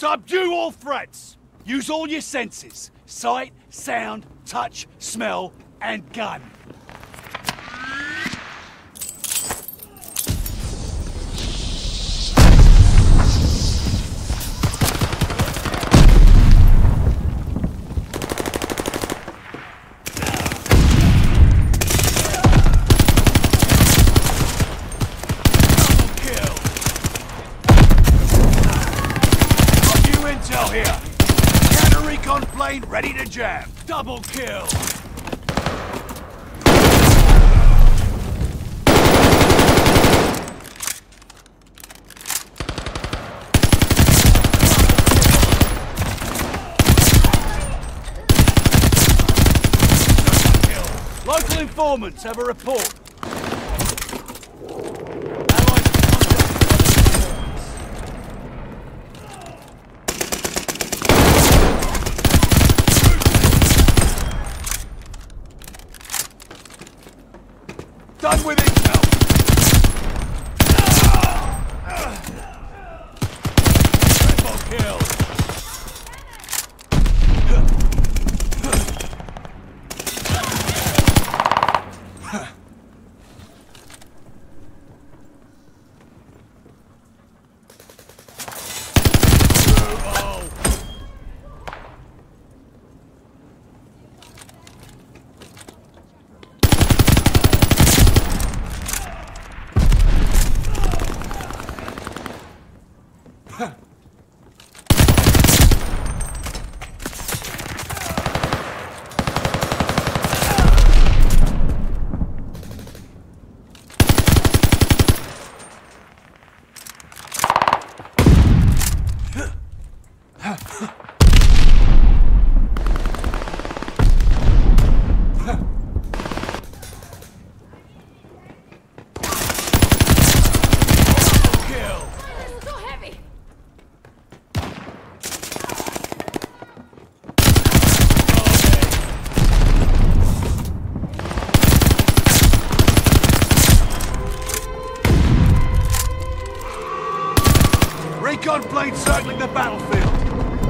Subdue all threats. Use all your senses. Sight, sound, touch, smell, and gun. Ready to jam. Double kill! Local informants have a report. Done with intel. Triple kill. Recon plane circling the battlefield.